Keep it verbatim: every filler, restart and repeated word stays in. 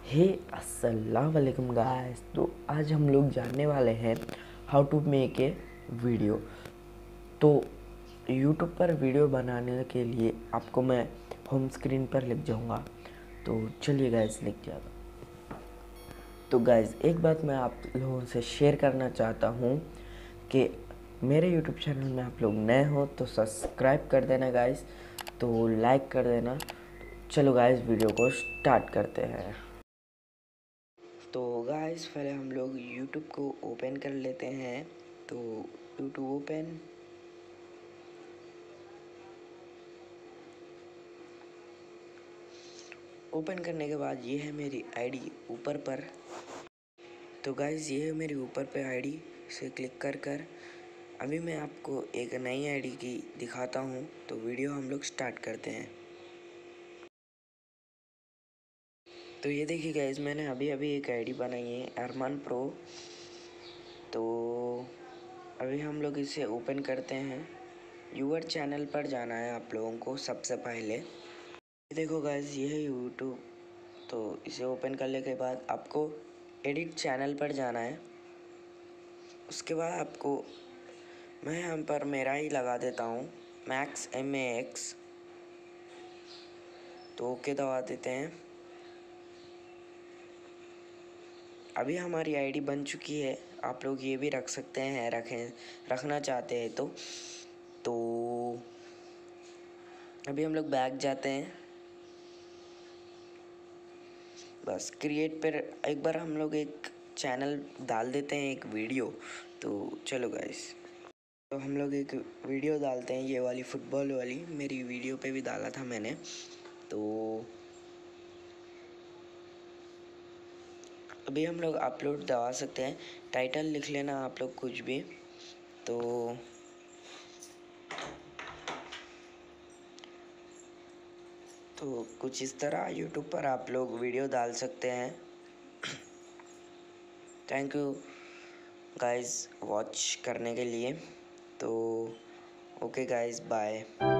हे अस्सलाम वालेकुम गाइस। तो आज हम लोग जानने वाले हैं how to make a video. तो यूट्यूब पर वीडियो बनाने के लिए आपको मैं होम स्क्रीन पर लिख जाऊंगा। तो चलिए गाइस लिख जाएगा। तो गाइस एक बात मैं आप लोगों से शेयर करना चाहता हूँ कि मेरे यूट्यूब चैनल में आप लोग नए हो तो सब्सक्राइब कर देना गाइस, तो लाइक कर देना। चलो गाइस वीडियो को स्टार्ट करते हैं। तो गाइस पहले हम लोग यूट्यूब को ओपन कर लेते हैं। तो यूट्यूब ओपन, ओपन करने के बाद ये है मेरी आईडी ऊपर पर। तो गाइस ये है मेरी ऊपर पे आईडी, से क्लिक कर कर अभी मैं आपको एक नई आईडी की दिखाता हूँ। तो वीडियो हम लोग स्टार्ट करते हैं। तो ये देखिए गाइस मैंने अभी अभी एक आईडी बनाई है अरमान प्रो। तो अभी हम लोग इसे ओपन करते हैं। यूट्यूब चैनल पर जाना है आप लोगों को सबसे पहले। ये देखो गाइस ये है यूट्यूब। तो इसे ओपन करने के बाद आपको एडिट चैनल पर जाना है। उसके बाद आपको मैं यहाँ पर मेरा ही लगा देता हूँ, मैक्स एम ए एक्स। तो ओके दबा देते हैं। अभी हमारी आईडी बन चुकी है। आप लोग ये भी रख सकते हैं, रखें रखना चाहते हैं तो तो अभी हम लोग बैक जाते हैं। बस क्रिएट पर एक बार हम लोग एक चैनल डाल देते हैं, एक वीडियो। तो चलो गाइस, तो हम लोग एक वीडियो डालते हैं, ये वाली फुटबॉल वाली मेरी वीडियो पे भी डाला था मैंने। तो अभी हम लोग अपलोड दबा सकते हैं। टाइटल लिख लेना आप लोग कुछ भी। तो तो कुछ इस तरह यूट्यूब पर आप लोग वीडियो डाल सकते हैं। थैंक यू गाइस वॉच करने के लिए। तो ओके गाइस बाय।